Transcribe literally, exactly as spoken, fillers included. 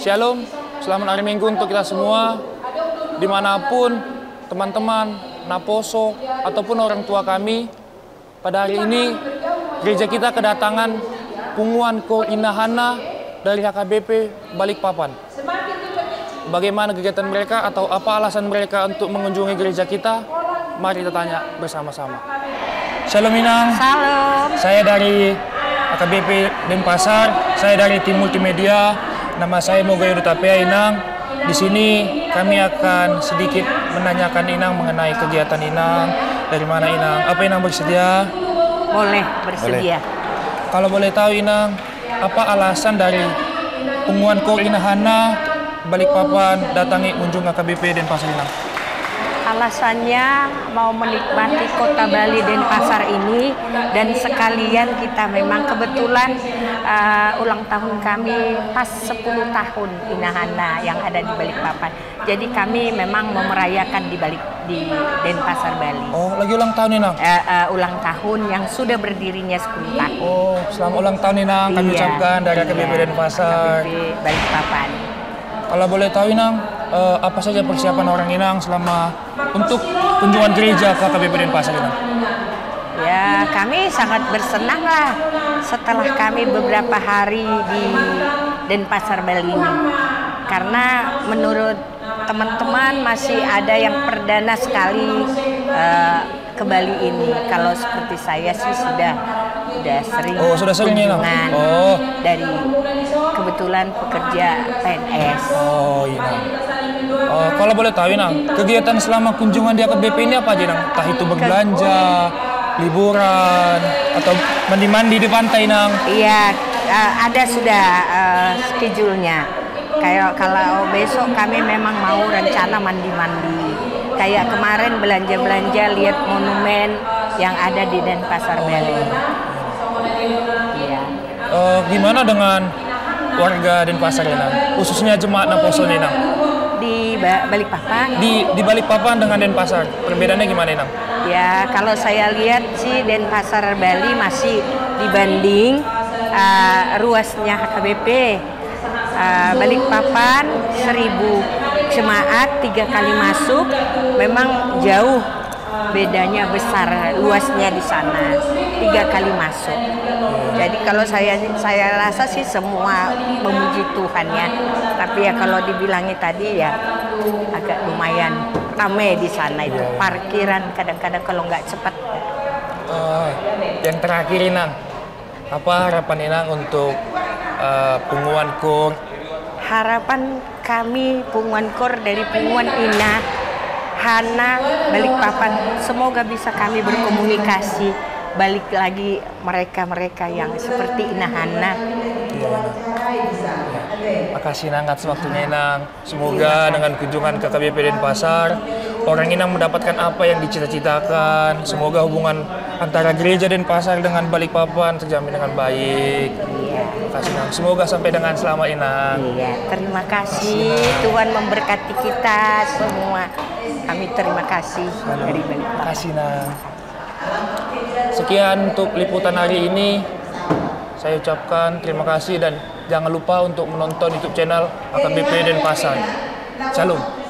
Shalom, selamat hari Minggu untuk kita semua, dimanapun teman-teman, Naposo, ataupun orang tua kami. Pada hari ini, gereja kita kedatangan Punguan Kor Inahana dari H K B P Balikpapan. Bagaimana kegiatan mereka atau apa alasan mereka untuk mengunjungi gereja kita? Mari kita tanya bersama-sama. Shalom Inang. Salam. Saya dari H K B P Denpasar, saya dari tim multimedia. Nama saya Moga Yudutapea Inang. Di sini kami akan sedikit menanyakan Inang mengenai kegiatan Inang. Dari mana Inang? Apa Inang bersedia? Boleh, bersedia. Boleh. Kalau boleh tahu Inang, apa alasan dari Punguan Kor Inahana Balikpapan datangi kunjung H K B P Denpasar Inang? Alasannya mau menikmati kota Bali Denpasar ini, dan sekalian kita memang kebetulan uh, ulang tahun kami pas sepuluh tahun Inahana yang ada di Balikpapan. Jadi kami memang mau merayakan di Balik di Denpasar Bali. Oh, lagi ulang tahun Inang? Uh, uh, ulang tahun yang sudah berdirinya sepuluh tahun. Oh, selamat ulang tahun Inang kami iya, ucapkan dari H K B P iya, Denpasar. H K B P Balikpapan. Kalau boleh tahu Inang, uh, apa saja persiapan orang Inang selama untuk kunjungan gereja ke H K B P Denpasar Inang? Ya, kami sangat bersenang lah setelah kami beberapa hari di Denpasar Bali ini. Karena menurut teman-teman masih ada yang perdana sekali uh, ke Bali ini. Kalau seperti saya sih sudah sudah sering. Oh, sudah sering Inang. Oh, dari kebetulan pekerja P N S. Oh, Inang. Uh, kalau boleh tahu Inang, kegiatan selama kunjungan di H K B P ini apa aja Inang? Entah itu berbelanja, liburan, atau mandi-mandi di pantai Inang? Iya, uh, ada sudah uh, schedule-nya. Kayak kalau besok kami memang mau rencana mandi-mandi. Kayak kemarin belanja-belanja lihat monumen yang ada di Denpasar Bali. Iya. Uh, gimana dengan warga Denpasar Inang? Khususnya jemaat Naposo Inang? Di ba Balikpapan? Di, di Balikpapan dengan Denpasar, perbedaannya gimana Inang? Ya, kalau saya lihat sih Denpasar Bali masih dibanding uh, ruasnya H K B P. Uh, Balikpapan seribu jemaat, tiga kali masuk, memang jauh bedanya besar luasnya di sana, tiga kali masuk. Jadi kalau saya saya rasa sih semua memuji Tuhan ya. Tapi ya kalau dibilangi tadi ya agak lumayan ramai di sana itu, parkiran kadang-kadang kalau nggak cepat. Uh, yang terakhir Inang, apa harapan Inang untuk uh, Punguan Kor? Harapan kami Punguan Kor dari Punguan Inahana Balikpapan, semoga bisa kami berkomunikasi balik lagi mereka-mereka yang seperti Inahana. Iya, ya. Makasih Inang atas waktunya Inang. Semoga dengan kunjungan ke H K B P Denpasar, orang Inang mendapatkan apa yang dicita-citakan. Semoga hubungan antara gereja Denpasar dengan Balikpapan terjamin dengan baik. Iya. Makasih Inang. Semoga sampai dengan selamat Inang. Iya, terima kasih. Tuhan memberkati kita semua. Kami terima kasih dari Balikpapan. Makasih Inang. Sekian untuk liputan hari ini. Saya ucapkan terima kasih dan jangan lupa untuk menonton YouTube channel H K B P Denpasar. Shalom.